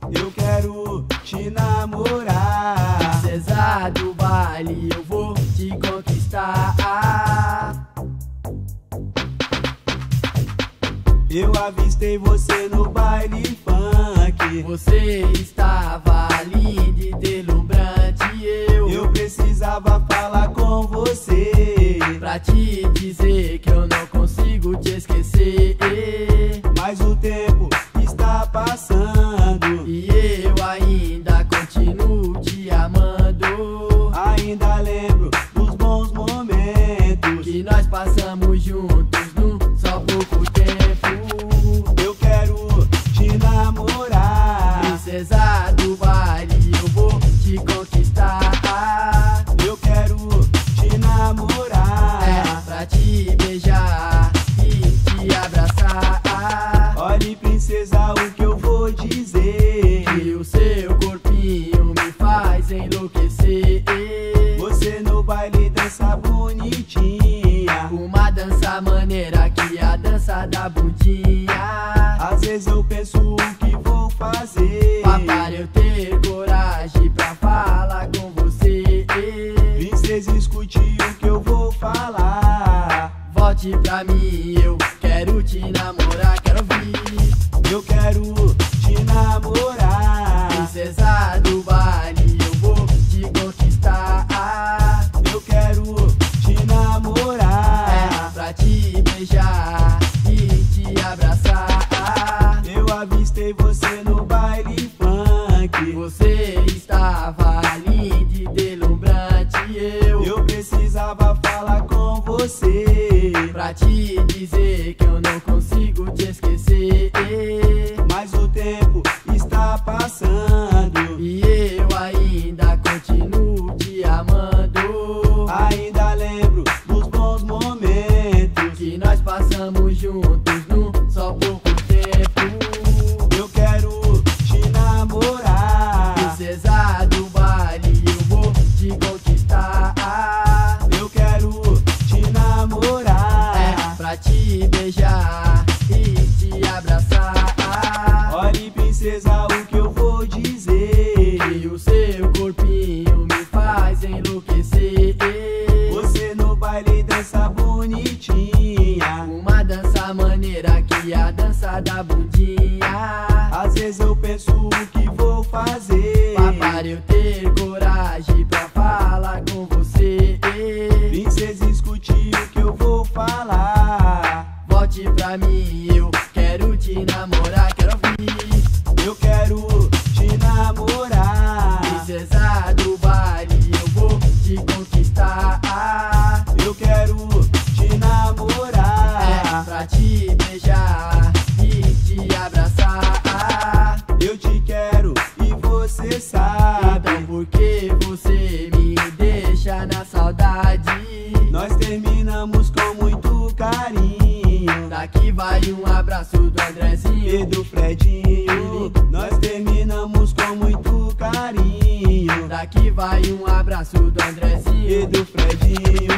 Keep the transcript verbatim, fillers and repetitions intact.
Eu quero te namorar. Princesa do baile, eu vou te conquistar. Eu avistei você no baile funk. Você estava linda e deslumbrante. Eu, Eu precisava falar com você, pra te dizer que eu não consigo te esquecer. mas o tempo está passando E eu ainda continuo te amando. ainda lembro dos bons momentos Que nós passamos juntos num só pouco tempo. Eu quero te namorar. Princesa do baile, eu vou te conquistar. Eu quero te namorar. É pra te beijar e te abraçar. Olhe, princesa, o que eu vou dizer. Que o seu corpinho me faz enlouquecer. Você no baile dança bonitinha, Uma dança maneira que a dança da bundinha. às vezes eu penso o que vou fazer Para eu ter coragem pra falar com você. Princesa, escute o que eu vou falar. Volte pra mim, eu quero te namorar, quero ouvir. Eu quero te namorar. Princesa do baile, eu vou te conquistar. Eu quero te É namorar. pra te beijar e te abraçar. Eu avistei você no baile funk. Você estava linda e deslumbrante. Eu, Eu precisava falar com você, pra te dizer que eu não consigo te esquecer. mas o tempo está passando E eu ainda continuo te amando. ainda lembro dos bons momentos Que nós passamos juntos num só pouco tempo. Eu quero te namorar. Princesa do baile, eu vou te conquistar. Eu quero te namorar. É pra te beijar e te abraçar. Olhe, princesa, o que eu vou dizer. Que o seu corpinho me faz enlouquecer. Você no baile dança bonitinha, Uma dança maneira que a dança da bundinha. às vezes eu penso o que vou fazer Para eu ter coragem pra falar com você. Princesa, escute o que eu vou falar. Volte pra mim, eu quero te namorar, quero ouvir. Eu quero te namorar. Princesa do baile, eu vou te conquistar. Eu quero te É namorar. pra te beijar e te abraçar. Eu te quero e você Então sabe. por que você me deixa na saudade? Nós terminamos com muito carinho. Daqui vai um abraço do Andrezinho. E do Fredinho. Nós terminamos com muito carinho. Daqui vai um abraço do Andrezinho. E do Fredinho.